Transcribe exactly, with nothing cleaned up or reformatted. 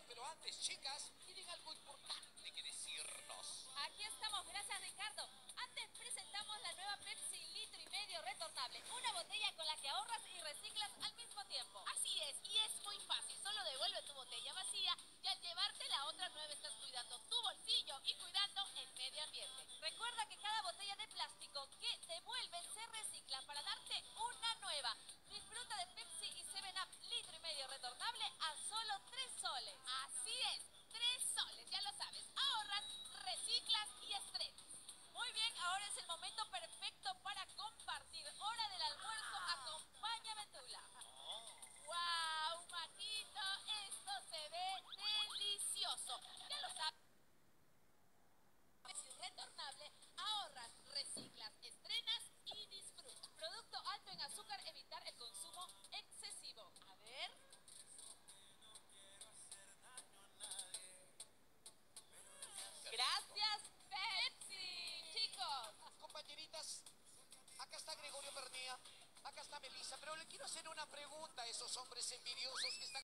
pero antes, chicas, tienen algo importante que decirnos. Aquí estamos, gracias Ricardo. Antes presentamos la nueva Pepsi litro y medio retornable. Una botella con la que ahorras y reciclas al mismo tiempo. Así es, y es muy fácil. Solo devuelve tu botella vacía y al llevarte la otra nueva estás cuidando tu bolsillo y cuidando el medio ambiente. Recuerda que cada botella de plástico que devuelven se recicla para darte una nueva. Disfruta de Pepsi y seven up litro y medio retornable a solo tres soles. Así es, tres soles, ya lo sabes. Ahorras, reciclas y estrenas. Muy bien, ahora es el momento perfecto para compartir. Hora del almuerzo, acompáñame Tula. ¡Wow, Maquito! Esto se ve delicioso. Ya lo sabes. Es retornable, ahorras, reciclas, estrenas y disfrutas. Producto alto en azúcar, evitar el consumo excesivo. A ver. Gracias, Pepsi. Chicos. Compañeritas, acá está Gregorio Bernía, acá está Melissa, pero le quiero hacer una pregunta a esos hombres envidiosos que están